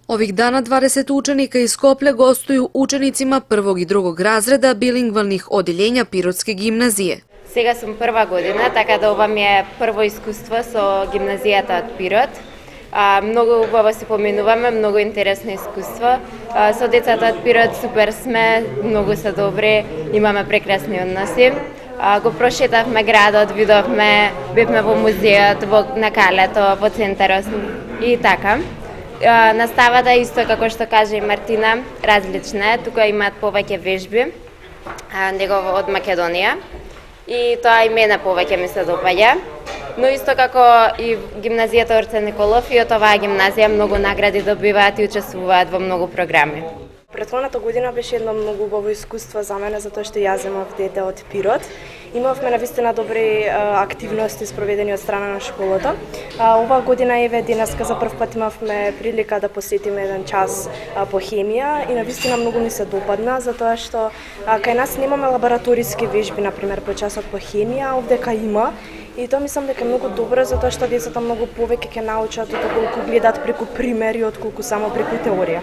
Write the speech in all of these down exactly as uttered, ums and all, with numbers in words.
Ovih dana dvadeset učenika iz Skoplja gostuju učenicima prvog i drugog razreda bilingvalnih odjeljenja Pirotske gimnazije. Сега сум прва година, така да ова ми е прво искуство со гимназијата од Пирот. А, многу убаво се поминуваме, многу интересно искуство. А, со децата од Пирот супер сме, многу се добри, имаме прекрасни односи. А, го прошетавме градот, видовме, бевме во музеот, во на Калето, во центарот и така. А, наставата исто како што каже и Мартина, различна е, тука имаат повеќе вежби, а, него од Македонија. И тоа и мене повеќе ми се допаѓа. Но исто како и гимназијата Орце Николов, и од оваа гимназија многу награди добиваат и учествуваат во многу програми. Претходната година беше едно многу убаво искуство за мене, затоа што јас земав дете од Пирот. Имавме навистина добри а, активности спроведени од страна на школата. А, оваа година еве денеска за прв пат имавме прилика да посетиме еден час а, по хемија и навистина многу ми се допадна, затоа што а, кај нас немаме лабораториски вежби, например по часот по хемија, овдека има. И тоа мислам дека е многу добро, затоа што децата многу повеќе ќе научат отколку гледат преку примери, отколку само преку теорија.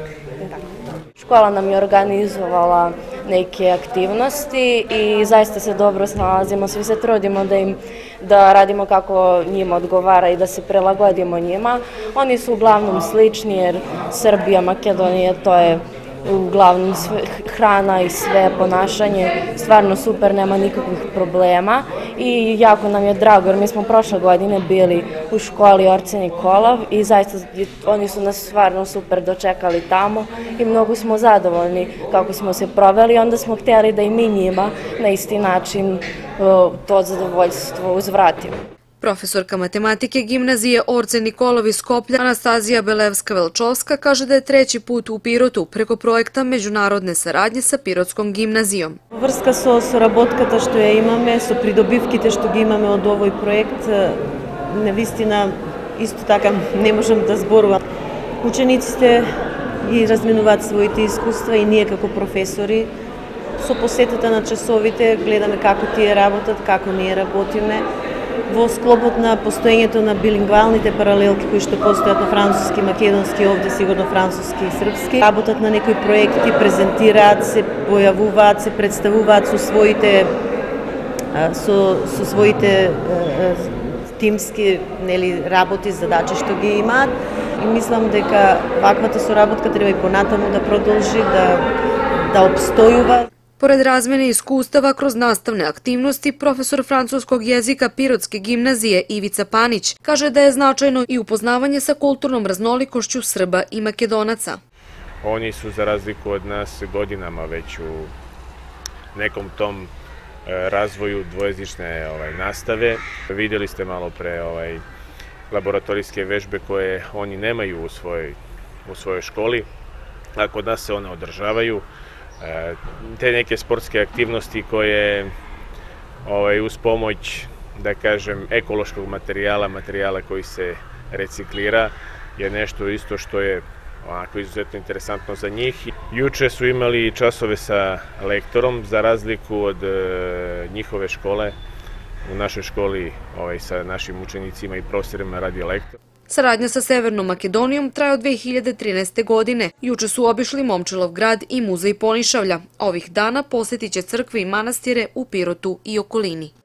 Škola nam je organizovala neke aktivnosti i zaista se dobro snalazimo, svi se trudimo da im da radimo kako njima odgovara i da se prilagodimo njima. Oni su uglavnom slični jer Srbija, Makedonija, to je uglavnom sve, hrana i sve ponašanje, stvarno super, nema nikakvih problema i jako nam je drago jer mi smo prošle godine bili u školi Orce Nikolov i zaista oni su nas stvarno super dočekali tamo i mnogo smo zadovoljni kako smo se proveli, onda smo htjeli da i mi njima na isti način to zadovoljstvo uzvratimo. Profesorka matematike gimnazije Orce Nikolov iz Skoplja Anastazija Belevska-Velčovska kaže da je treći put u Pirotu preko projekta međunarodne saradnje sa Pirotskom gimnazijom. Врска со соработката што ја имаме, со придобивките што ги имаме од овој проект, навистина исто така не можам да зборувам. Учениците ги разменуваат своите искуства и ние како професори со посетата на часовите гледаме како тие работат, како ние работиме. Во склопот на постоењето на билингвалните паралелки кои што постојат на француски, македонски, овде сигурно француски и српски, работат на некои проекти, презентираат се, појавуваат се, представуваат со своите со со своите тимски, нели, работи, задачи што ги имаат и мислам дека ваквата соработка треба и понатаму да продолжи, да да опстојува. Pored razmene iskustava kroz nastavne aktivnosti, profesor francuskog jezika Pirotske gimnazije Ivica Panić kaže da je značajno i upoznavanje sa kulturnom raznolikošću Srba i Makedonaca. Oni su za razliku od nas godinama već u nekom tom razvoju dvojezične ovaj, nastave. Vidjeli ste malo pre ovaj, laboratorijske vežbe koje oni nemaju u svojoj, u svojoj školi, a kod nas se one održavaju. Te neke sportske aktivnosti koje ovaj, uz pomoć, da kažem, ekološkog materijala, materijala koji se reciklira, je nešto isto što je onako izuzetno interesantno za njih. Juče su imali časove sa lektorom, za razliku od e, njihove škole. U našoj školi ovaj, sa našim učenicima i profesorima radi lektor. Saradnja sa Severnom Makedonijom traje od dve hiljade trinaeste. godine. Juče su obišli Momčilov grad i muzej Ponišavlja. Ovih dana posjetit će crkve i manastire u Pirotu i okolini.